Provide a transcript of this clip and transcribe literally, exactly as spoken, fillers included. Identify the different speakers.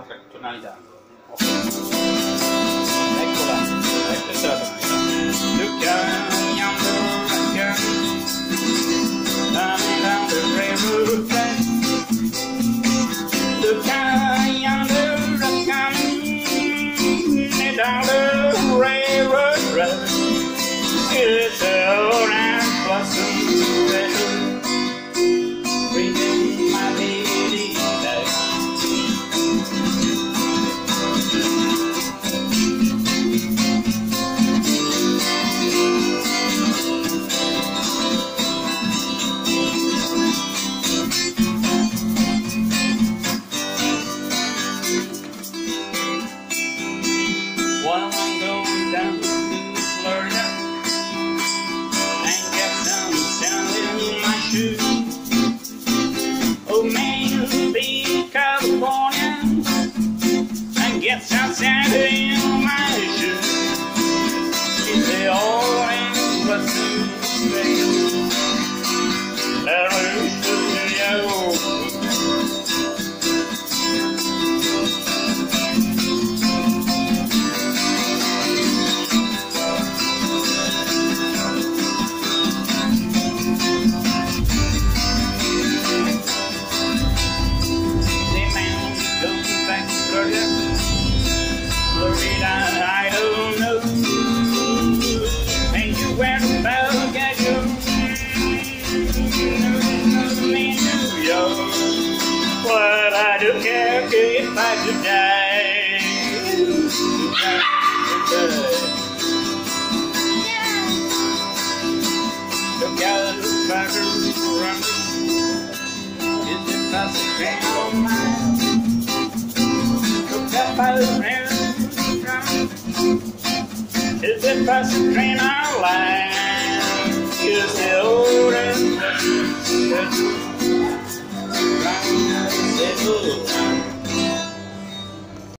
Speaker 1: un'altra tonalità. Okay. Eccola, questa è la tonalità. Look down yonder, coming down the railroad track. Look down yonder, coming down the railroad track. It's all around blossom red, bringing my lady back. While I'm going down to Florida and get some sand in my shoes, oh man, be California and get some sand in my shoes. Is they all in blessing that roof to you? Florida, I don't know. And you went about get you in New York. What I do care if I should die. Look out the fire run. Is it past the train on mine? Look out by the rain. Is it past the train our line?